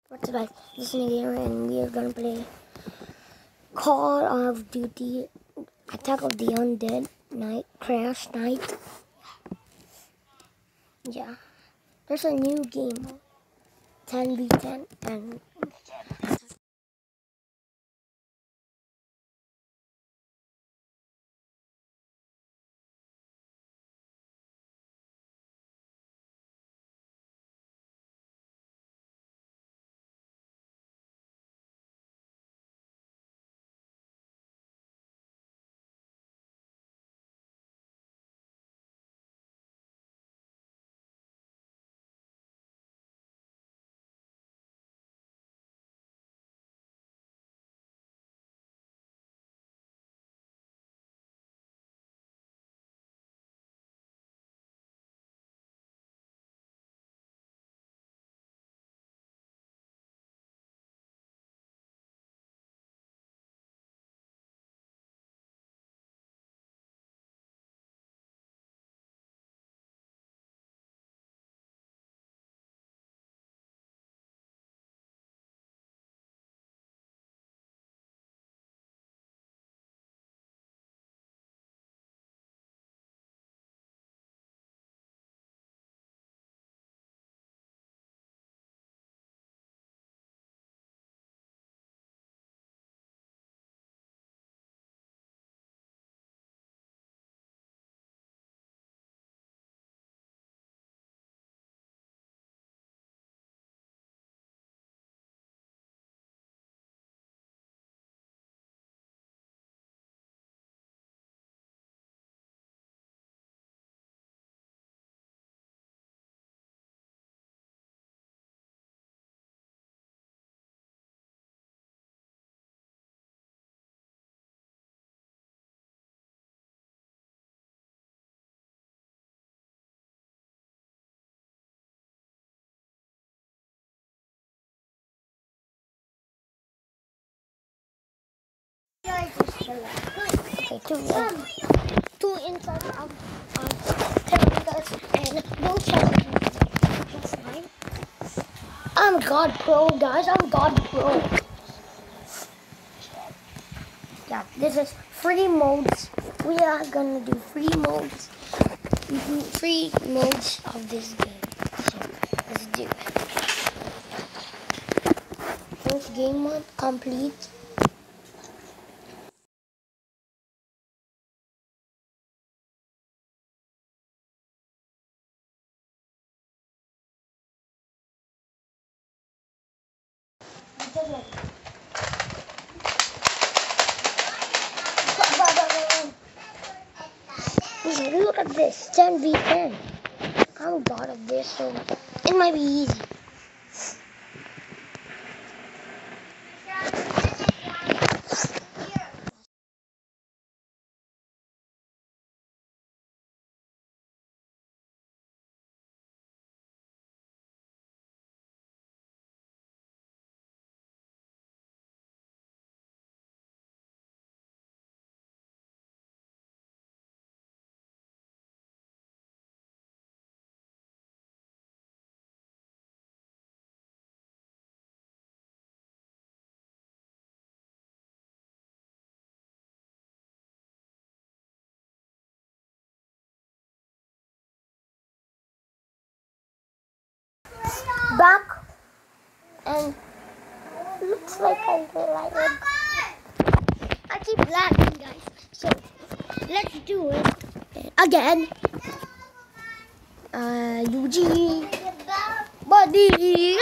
What's up guys, this is Gamer and we are gonna play Call of Duty Attack of the Undead Night Crash Night. Yeah. There's a new game, 10v10 and okay, two inside of characters and no challenges. That's fine. I'm God Pro, guys. I'm God Pro. Yeah, this is free modes. We are gonna do free modes. Free modes of this game. So let's do it. First game mode complete. Look at this, 10v10. I'm god of this, so it might be easy. Back, and looks like I keep lagging, guys. So let's do it again. UG, buddy.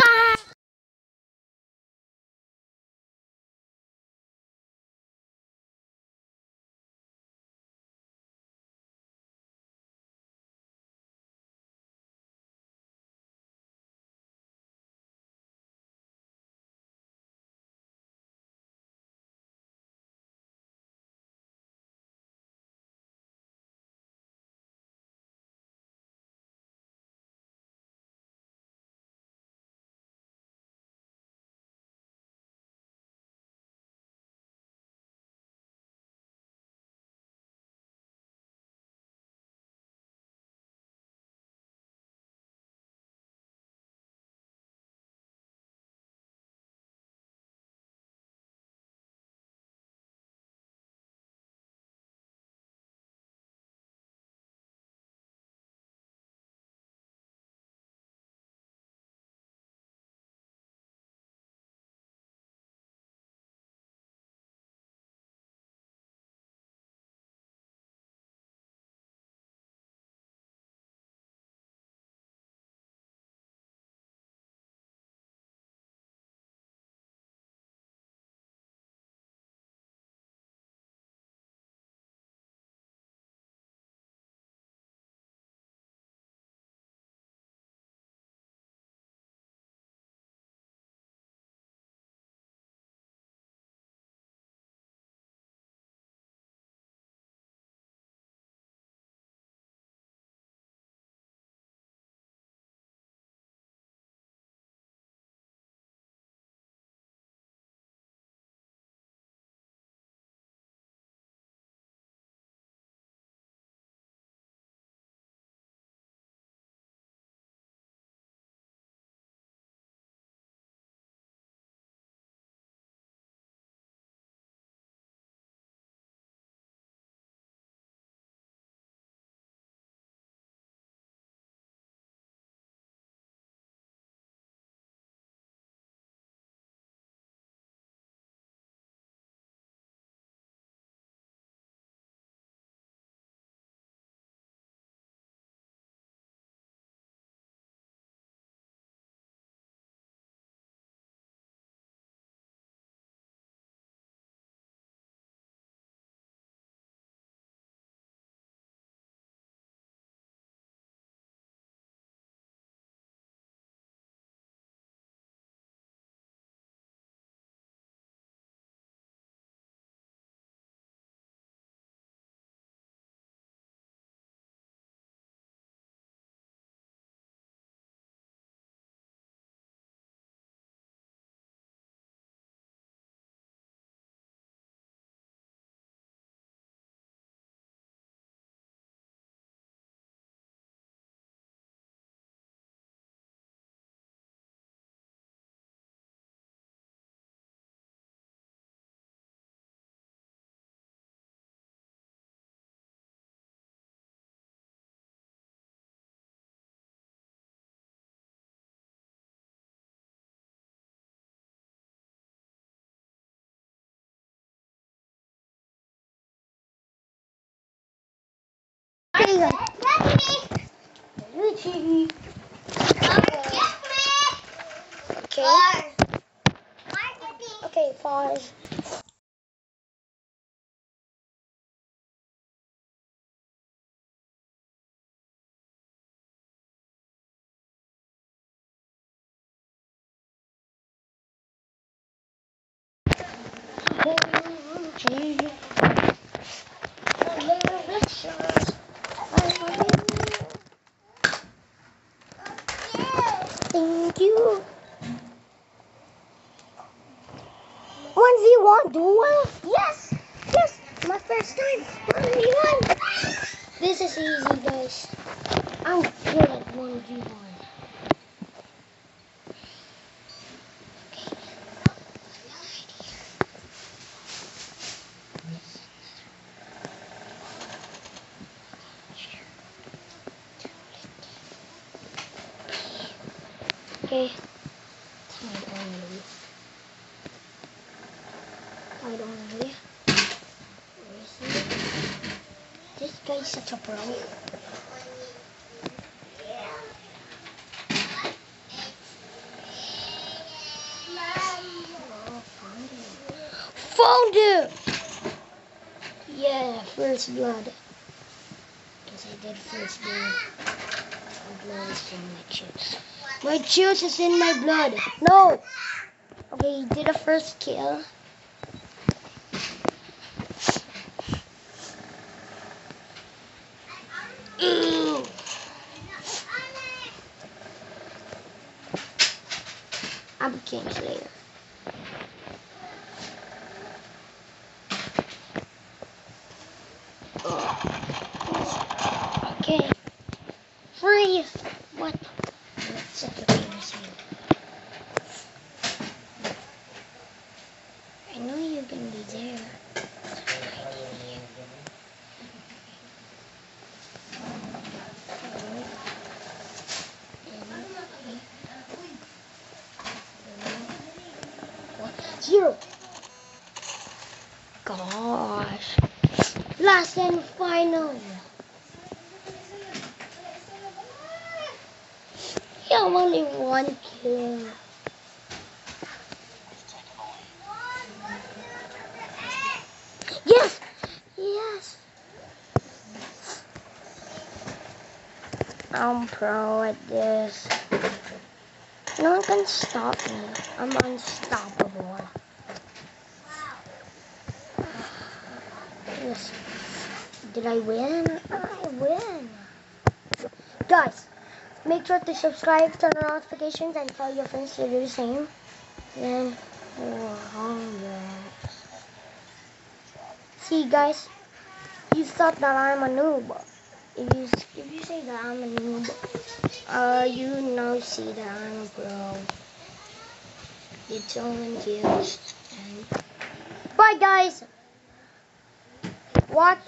Okay, guys. Richie. Okay. Okay, pause. Thank you. 1v1 duel? Yes! Yes! My first time! 1v1! This is easy, guys. I'm good at 1v1. Okay. I don't know. Where is he? This guy's such a pro. Found him! Yeah, first blood. Because I did first blood. My blood is in my juice. My juice is in my blood. No! Okay, he did a first kill. Ew. I became Slayer. Okay. Freeze! What? That's such a famous thing. I know you're gonna be there. Zero. Gosh. Last and final. You have only one kill. Yes! Yes! I'm pro at this. No one can stop me. I'm unstoppable. Yes. Did I win? I win. Guys, make sure to subscribe, turn on notifications, and tell your friends to do the same. Then 400. See, guys, you thought that I'm a noob. If you say that I'm a noob, you now see that I'm a pro. Did someone kills? Bye, guys. Watch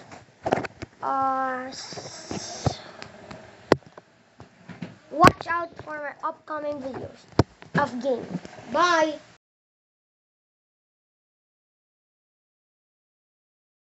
watch out for my upcoming videos of gaming. Bye.